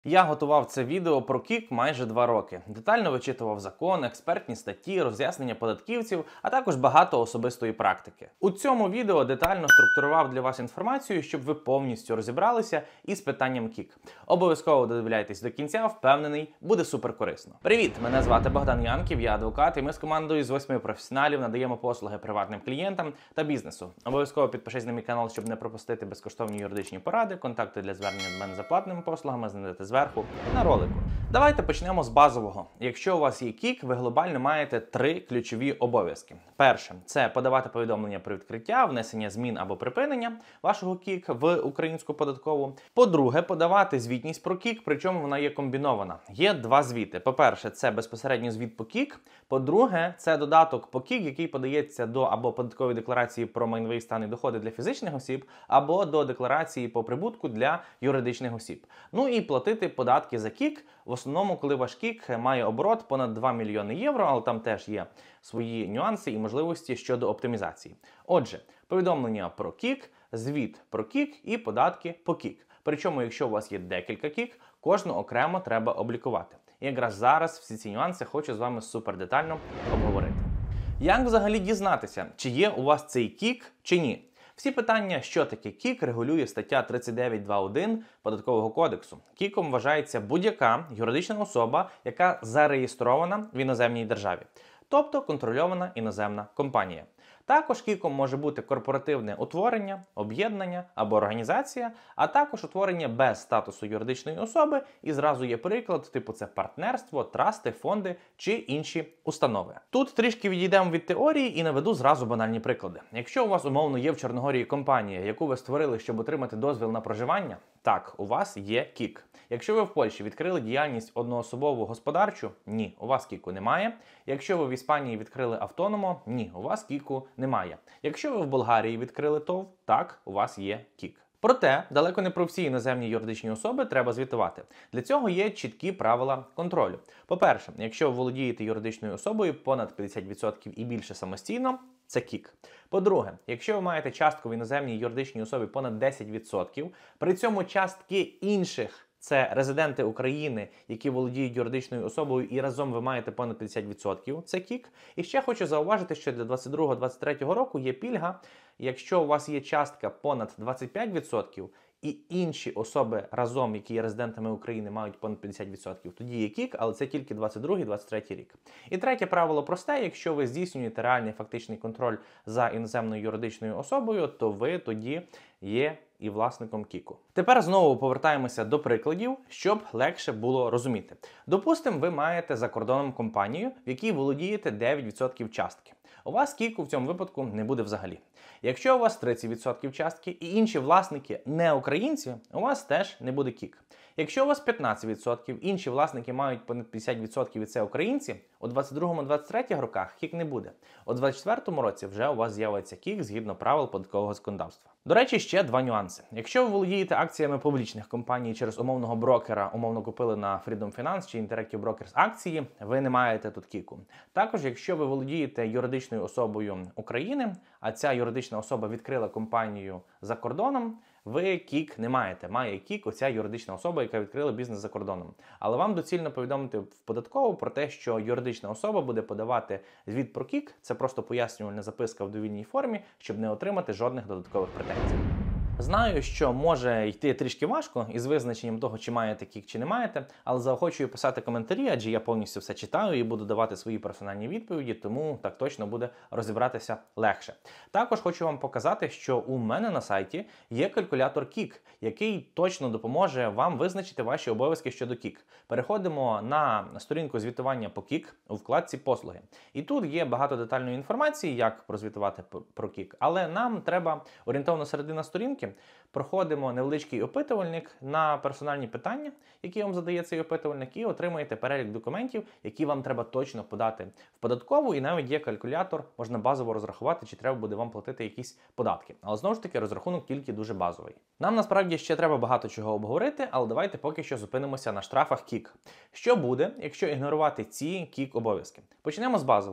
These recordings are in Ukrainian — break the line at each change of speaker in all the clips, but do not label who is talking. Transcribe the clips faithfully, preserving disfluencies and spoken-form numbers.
Я готував це відео про кік майже два роки. Детально вичитував закон, експертні статті, роз'яснення податківців, а також багато особистої практики. У цьому відео детально структурував для вас інформацію, щоб ви повністю розібралися із питанням кік. Обов'язково додивляйтесь до кінця, впевнений, буде супер корисно. Привіт! Мене звати Богдан Янків, я адвокат, і ми з командою з восьми професіоналів надаємо послуги приватним клієнтам та бізнесу. Обов'язково підпишись на мій канал, щоб не пропустити безкоштовні юридичні поради, контакти для звернення до мене за платними послугами знайдете зверху на ролику. Давайте почнемо з базового. Якщо у вас є кік, ви глобально маєте три ключові обов'язки. Перше – це подавати повідомлення про відкриття, внесення змін або припинення вашого кік в українську податкову. По-друге, подавати звітність про кік, причому вона є комбінована. Є два звіти. По-перше, це безпосередньо звіт по кік. По-друге, це додаток по кік, який подається до або податкової декларації про майновий стан і доходи для фізичних осіб, або до декларації по прибутку для юридичних осіб. Ну і платити податки за кік, в основному, коли ваш кік має оборот понад два мільйони євро, але там теж є свої нюанси і можливості щодо оптимізації. Отже, повідомлення про кік, звіт про кік і податки по кік. Причому, якщо у вас є декілька кік, кожну окремо треба облікувати. І якраз зараз всі ці нюанси хочу з вами супер детально обговорити. Як взагалі дізнатися, чи є у вас цей кік, чи ні? Всі питання, що таке кік, регулює стаття тридцять дев'ять два один Податкового кодексу. Кіком вважається будь-яка юридична особа, яка зареєстрована в іноземній державі, тобто контрольована іноземна компанія. Також кіком може бути корпоративне утворення, об'єднання або організація, а також утворення без статусу юридичної особи, і зразу є приклад, типу це партнерство, трасти, фонди чи інші установи. Тут трішки відійдемо від теорії і наведу зразу банальні приклади. Якщо у вас умовно є в Чорногорії компанія, яку ви створили, щоб отримати дозвіл на проживання, так, у вас є кік. Якщо ви в Польщі відкрили діяльність одноособову господарчу, ні, у вас кіку немає. Якщо ви в Іспанії відкрили автономо, ні, у вас кіку немає. Якщо ви в Болгарії відкрили ТОВ, так, у вас є кік. Проте, далеко не про всі іноземні юридичні особи треба звітувати. Для цього є чіткі правила контролю. По-перше, якщо ви володієте юридичною особою понад п'ятдесят відсотків і більше самостійно, це кік. По-друге, якщо ви маєте частку в іноземній юридичній особі понад десять відсотків, при цьому частки інших – це резиденти України, які володіють юридичною особою, і разом ви маєте понад п'ятдесят відсотків, це кік. І ще хочу зауважити, що для двадцять другого двадцять третього року є пільга, якщо у вас є частка понад двадцять п'ять відсотків, і інші особи разом, які є резидентами України, мають понад п'ятдесят відсотків, тоді є кік, але це тільки двадцять другий двадцять третій рік. І третє правило просте: якщо ви здійснюєте реальний фактичний контроль за іноземною юридичною особою, то ви тоді є і власником кіку. Тепер знову повертаємося до прикладів, щоб легше було розуміти. Допустимо, ви маєте за кордоном компанію, в якій володієте дев'ять відсотків частки. У вас кіку в цьому випадку не буде взагалі. Якщо у вас тридцять відсотків частки і інші власники не українці, у вас теж не буде кік. Якщо у вас п'ятнадцять відсотків, інші власники мають понад п'ятдесят відсотків і це українці, у двадцять другому двадцять третьому роках кік не буде. У двадцять четвертому році вже у вас з'явиться кік згідно правил податкового законодавства. До речі, ще два нюанси. Якщо ви володієте акціями публічних компаній через умовного брокера, умовно купили на Freedom Finance чи Interactive Brokers акції, ви не маєте тут кіку. Також, якщо ви володієте юридичною особою України, а ця юридична особа відкрила компанію за кордоном, ви кік не маєте. Має кік оця юридична особа, яка відкрила бізнес за кордоном. Але вам доцільно повідомити в податкову про те, що юридична особа буде подавати звіт про кік. Це просто пояснювальна записка в довільній формі, щоб не отримати жодних додаткових претензій. Знаю, що може йти трішки важко із визначенням того, чи маєте кік, чи не маєте, але заохочую писати коментарі, адже я повністю все читаю і буду давати свої персональні відповіді, тому так точно буде розібратися легше. Також хочу вам показати, що у мене на сайті є калькулятор кік, який точно допоможе вам визначити ваші обов'язки щодо кік. Переходимо на сторінку звітування по кік у вкладці «Послуги». І тут є багато детальної інформації, як прозвітувати про кік, але нам треба орієнтовно середина сторінки. Проходимо невеличкий опитувальник на персональні питання, які вам задає цей опитувальник, і отримаєте перелік документів, які вам треба точно подати в податкову, і навіть є калькулятор, можна базово розрахувати, чи треба буде вам платити якісь податки. Але знову ж таки, розрахунок тільки дуже базовий. Нам насправді ще треба багато чого обговорити, але давайте поки що зупинимося на штрафах кік. Що буде, якщо ігнорувати ці кік обов'язки? Почнемо з базового.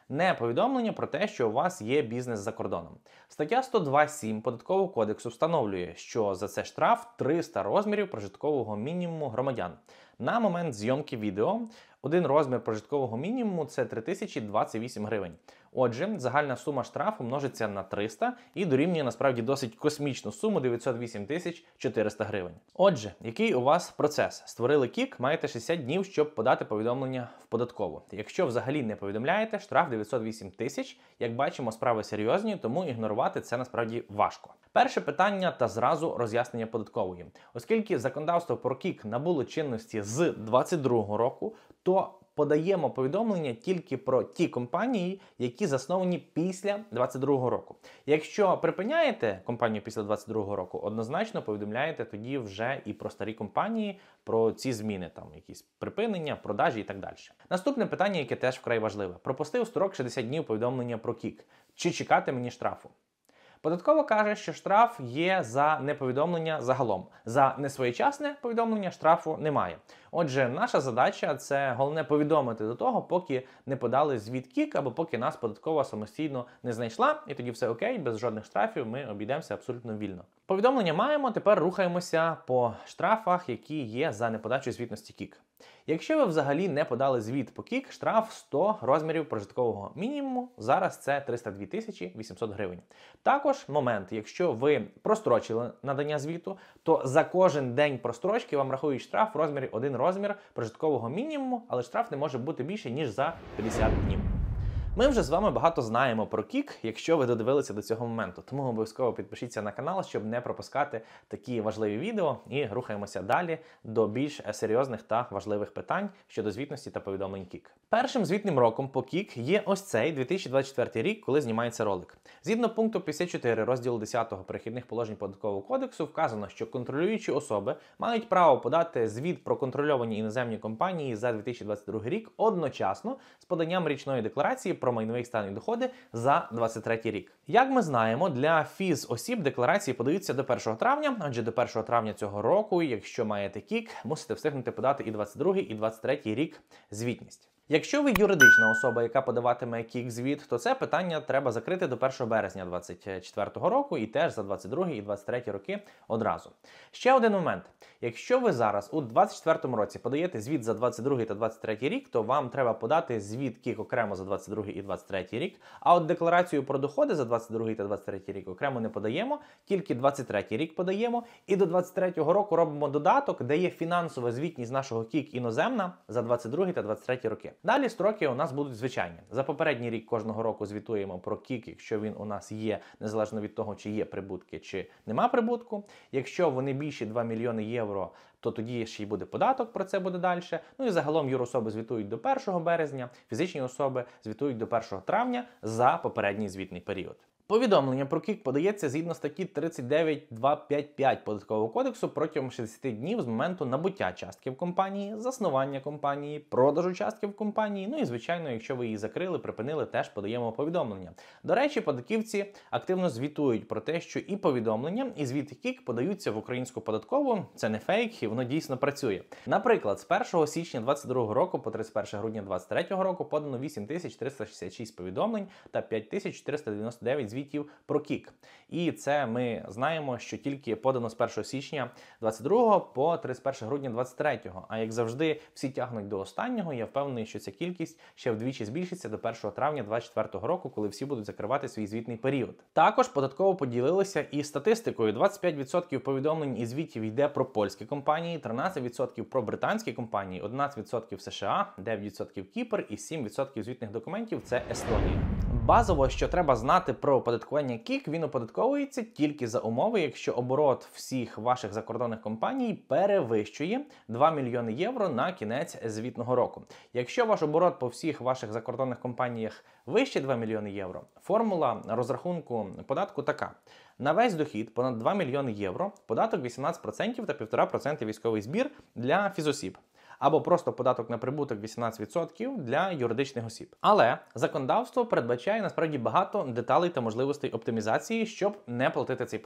не повідомлення про те, що у вас є бізнес за кордоном. Стаття сто два сім Податкового кодексу встановлює, що за це штраф триста розмірів прожиткового мінімуму громадян. На момент зйомки відео один розмір прожиткового мінімуму – це три тисячі двадцять вісім гривень. Отже, загальна сума штрафу множиться на триста і дорівнює насправді досить космічну суму дев'ятсот вісім тисяч чотириста гривень. Отже, який у вас процес? Створили кік, маєте шістдесят днів, щоб подати повідомлення в податкову. Якщо взагалі не повідомляєте, штраф дев'ятсот вісім тисяч. Як бачимо, справи серйозні, тому ігнорувати це насправді важко. Перше питання та зразу роз'яснення податкової. Оскільки законодавство про кік набуло чинності з двадцять другого року, то подаємо повідомлення тільки про ті компанії, які засновані після двадцять другого року. Якщо припиняєте компанію після двадцять другого року, однозначно повідомляєте тоді вже і про старі компанії, про ці зміни, там якісь припинення, продажі і так далі. Наступне питання, яке теж вкрай важливе. Пропустив строк шістдесят днів повідомлення про кік. Чи чекати мені штрафу? Податкова каже, що штраф є за неповідомлення загалом. За несвоєчасне повідомлення штрафу немає. Отже, наша задача – це головне повідомити до того, поки не подали звіт кік, або поки нас податкова самостійно не знайшла, і тоді все окей, без жодних штрафів ми обійдемося абсолютно вільно. Повідомлення маємо, тепер рухаємося по штрафах, які є за неподачу звітності кік. Якщо ви взагалі не подали звіт по кік, штраф сто розмірів прожиткового мінімуму, зараз це триста дві тисячі вісімсот гривень. Також момент, якщо ви прострочили надання звіту, то за кожен день прострочки вам рахують штраф в розмірі один розмір прожиткового мінімуму, але штраф не може бути більше, ніж за п'ятдесят днів. Ми вже з вами багато знаємо про кік, якщо ви додивилися до цього моменту. Тому обов'язково підпишіться на канал, щоб не пропускати такі важливі відео, і рухаємося далі до більш серйозних та важливих питань щодо звітності та повідомлень кік. Першим звітним роком по кік є ось цей дві тисячі двадцять четвертий рік, коли знімається ролик. Згідно пункту п'ятдесят чотири розділу десятого Перехідних положень Податкового кодексу вказано, що контролюючі особи мають право подати звіт про контрольовані іноземні компанії за дві тисячі двадцять другий рік одночасно з поданням річної декларації про майновий стан і доходи за двадцять третій рік. Як ми знаємо, для фіз-осіб декларації подаються до першого травня, адже до першого травня цього року, якщо маєте кік, мусите встигнути подати і двадцять другий, і двадцять третій рік звітність. Якщо ви юридична особа, яка подаватиме кік-звіт, то це питання треба закрити до першого березня двадцять четвертого року і теж за двадцять другий і двадцять третій роки одразу. Ще один момент. Якщо ви зараз у двадцять четвертому році подаєте звіт за двадцять другий та двадцять третій рік, то вам треба подати звіт кік окремо за двадцять другий і двадцять третій рік, а от декларацію про доходи за двадцять другий та двадцять третій рік окремо не подаємо, тільки двадцять третій рік подаємо, і до двадцять третього року робимо додаток, де є фінансова звітність нашого кік іноземна за двадцять другий та двадцять третій роки. Далі строки у нас будуть звичайні. За попередній рік кожного року звітуємо про кік, якщо він у нас є, незалежно від того, чи є прибутки, чи нема прибутку. Якщо вони більші два мільйони євро, то тоді ще й буде податок, про це буде далі. Ну і загалом юрособи звітують до першого березня, фізичні особи звітують до першого травня за попередній звітний період. Повідомлення про кік подається згідно статті тридцять дев'ять два п'ять п'ять Податкового кодексу протягом шістдесят днів з моменту набуття частки в компанії, заснування компанії, продажу частки в компанії, ну і, звичайно, якщо ви її закрили, припинили, теж подаємо повідомлення. До речі, податківці активно звітують про те, що і повідомлення, і звіти кік подаються в українську податкову, це не фейк, і воно дійсно працює. Наприклад, з першого січня двадцять другого року по тридцять перше грудня двадцять третього року подано вісім тисяч триста шістдесят шість повідомлень та п'ять тисяч чотириста дев'яносто дев'ять звітів про кік. І це ми знаємо, що тільки подано з першого січня двадцять другого по тридцять перше грудня двадцять третього. А як завжди, всі тягнуть до останнього. Я впевнений, що ця кількість ще вдвічі збільшиться до першого травня двадцять четвертого року, коли всі будуть закривати свій звітний період. Також податково поділилися і статистикою. двадцять п'ять відсотків повідомлень і звітів йде про польські компанії, тринадцять відсотків про британські компанії, одинадцять відсотків США, дев'ять відсотків Кіпр і сім відсотків звітних документів – це Естонія. Базово, що треба знати про оподаткування кік, він оподатковується тільки за умови, якщо оборот всіх ваших закордонних компаній перевищує два мільйони євро на кінець звітного року. Якщо ваш оборот по всіх ваших закордонних компаніях вище два мільйони євро, формула розрахунку податку така. На весь дохід понад два мільйони євро податок вісімнадцять відсотків та п'ять відсотків військовий збір для фізосіб. Або просто податок на прибуток вісімнадцять відсотків для юридичних осіб. Але законодавство передбачає насправді багато деталей та можливостей оптимізації, щоб не платити цей податок.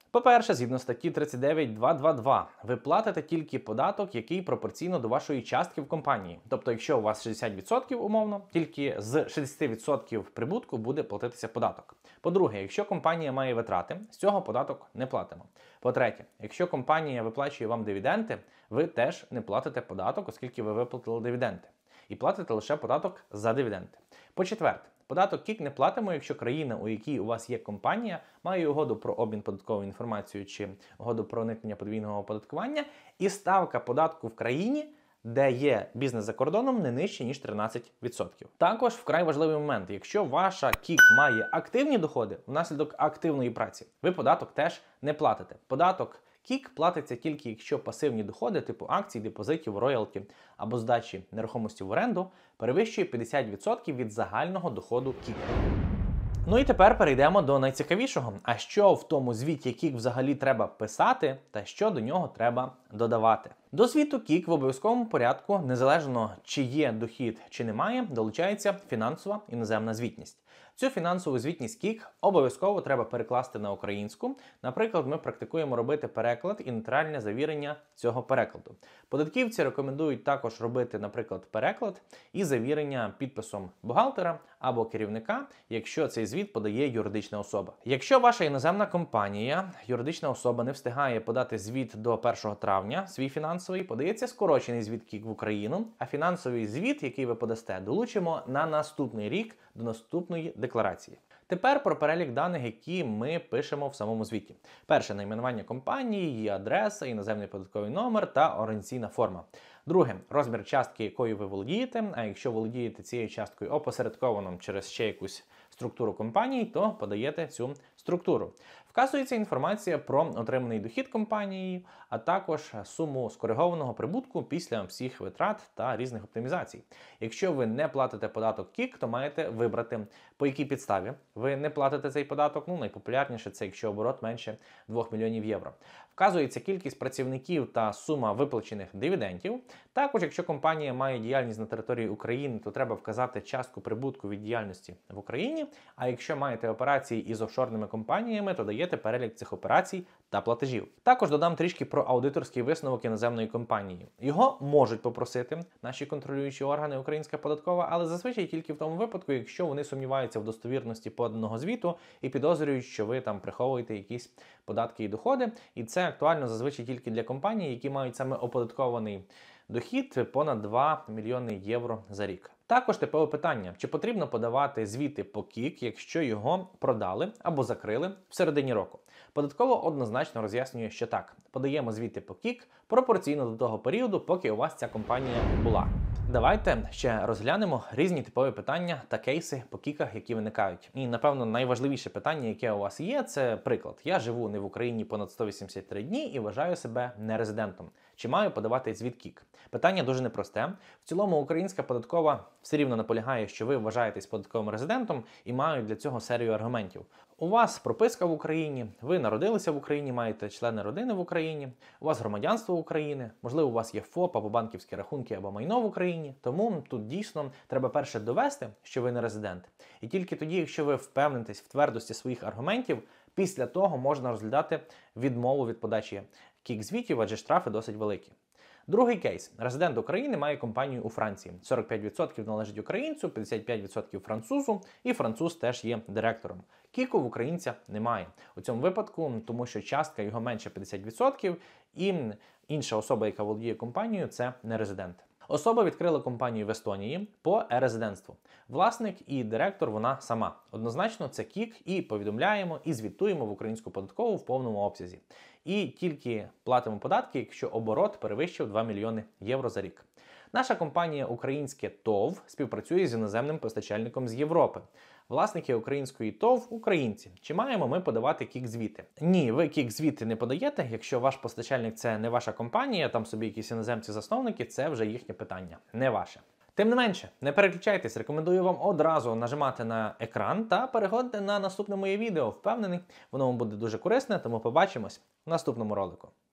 По-перше, згідно статті тридцять дев'ять два два два, ви платите тільки податок, який пропорційно до вашої частки в компанії. Тобто, якщо у вас шістдесят відсотків умовно, тільки з шістдесят відсотків прибутку буде платитися податок. По-друге, якщо компанія має витрати, з цього податок не платимо. По-третє, якщо компанія виплачує вам дивіденди, ви теж не платите податок, оскільки ви виплатили дивіденди. І платите лише податок за дивіденди. По-четверте, податок КІК не платимо, якщо країна, у якій у вас є компанія, має угоду про обмін податковою інформацією чи угоду про уникнення подвійного оподаткування, і ставка податку в країні, де є бізнес за кордоном, не нижче, ніж тринадцять відсотків. Також вкрай важливий момент, якщо ваша КІК має активні доходи внаслідок активної праці, ви податок теж не платите. Податок КІК платиться тільки, якщо пасивні доходи типу акцій, депозитів, роялті або здачі нерухомості в оренду перевищує п'ятдесят відсотків від загального доходу КІК. Ну і тепер перейдемо до найцікавішого. А що в тому звіті КІК взагалі треба писати та що до нього треба додавати? До звіту КІК в обов'язковому порядку, незалежно чи є дохід чи немає, долучається фінансова іноземна звітність. Цю фінансову звітність КІК обов'язково треба перекласти на українську. Наприклад, ми практикуємо робити переклад і нотаріальне завірення цього перекладу. Податківці рекомендують також робити, наприклад, переклад і завірення підписом бухгалтера або керівника, якщо цей звіт подає юридична особа. Якщо ваша іноземна компанія, юридична особа не встигає подати звіт до першого травня, свій фінансовий, подається скорочений звіт КІК в Україну, а фінансовий звіт, який ви подасте, долучимо на наступний рік до наступної декларації. Тепер про перелік даних, які ми пишемо в самому звіті. Перше – найменування компанії, її адреса, іноземний податковий номер та організаційна форма. Друге – розмір частки, якою ви володієте, а якщо володієте цією часткою опосередковано через ще якусь структуру компанії, то подаєте цю структуру. Вказується інформація про отриманий дохід компанії, а також суму скоригованого прибутку після всіх витрат та різних оптимізацій. Якщо ви не платите податок КІК, то маєте вибрати, по якій підставі ви не платите цей податок. Ну, найпопулярніше це, якщо оборот менше двох мільйонів євро. Вказується кількість працівників та сума виплачених дивідендів. Також, якщо компанія має діяльність на території України, то треба вказати частку прибутку від діяльності в Україні. А якщо маєте операції із офшорними компаніями, то даєте перелік цих операцій та платежів. Також додам трішки про аудиторський висновок іноземної компанії. Його можуть попросити наші контролюючі органи, Українська податкова, але зазвичай тільки в тому випадку, якщо вони сумніваються в достовірності поданого звіту і підозрюють, що ви там приховуєте якісь податки і доходи. І це актуально зазвичай тільки для компаній, які мають саме оподаткований дохід понад два мільйони євро за рік. Також типове питання, чи потрібно подавати звіти по КІК, якщо його продали або закрили в середині року. Податково однозначно роз'яснює, що так, подаємо звіти по КІК пропорційно до того періоду, поки у вас ця компанія була. Давайте ще розглянемо різні типові питання та кейси по кіках, які виникають. І, напевно, найважливіше питання, яке у вас є, це приклад. Я живу не в Україні понад сто вісімдесят три дні і вважаю себе нерезидентом. Чи маю подавати звіт КІК? Питання дуже непросте. В цілому, українська податкова все рівно наполягає, що ви вважаєтесь податковим резидентом і мають для цього серію аргументів. У вас прописка в Україні, ви народилися в Україні, маєте члени родини в Україні, у вас громадянство України, можливо, у вас є ФОП або банківські рахунки або майно в Україні. Тому тут дійсно треба перше довести, що ви не резидент. І тільки тоді, якщо ви впевнитесь в твердості своїх аргументів, після того можна розглядати відмову від подачі КІК-звітів, адже штрафи досить великі. Другий кейс. Резидент України має компанію у Франції. сорок п'ять відсотків належить українцю, п'ятдесят п'ять відсотків французу, і француз теж є директором. КІКу в українця немає. У цьому випадку, тому що частка його менше п'ятдесят відсотків, і інша особа, яка володіє компанією, це не резидент. Особа відкрила компанію в Естонії по е-резидентству. Власник і директор вона сама. Однозначно це КІК, і повідомляємо, і звітуємо в українську податкову в повному обсязі. І тільки платимо податки, якщо оборот перевищив два мільйони євро за рік. Наша компанія «Українське ТОВ» співпрацює з іноземним постачальником з Європи. Власники української ТОВ – українці. Чи маємо ми подавати КІК-звіти? Ні, ви КІК-звіти не подаєте, якщо ваш постачальник – це не ваша компанія, там собі якісь іноземці-засновники, це вже їхнє питання, не ваше. Тим не менше, не переключайтесь, рекомендую вам одразу нажимати на екран та переходити на наступне моє відео. Впевнений, воно вам буде дуже корисне, тому побачимось в наступному ролику.